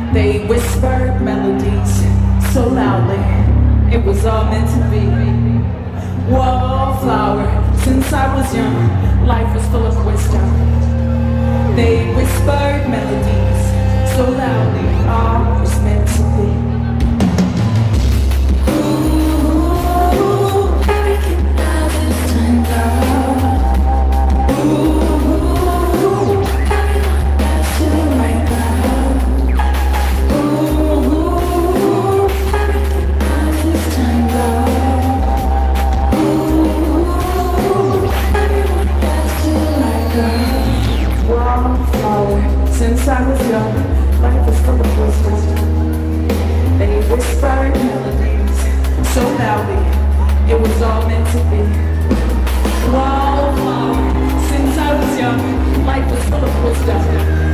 They whispered melodies so loudly, it was all meant to be. Wallflower, since I was young, life was full of wisdom. They whispered melodies so loudly, all was meant to be. Since I was young, life was full of wisdom. They whispered melodies so loudly, it was all meant to be. Wallflower, since I was young, life was full of wisdom.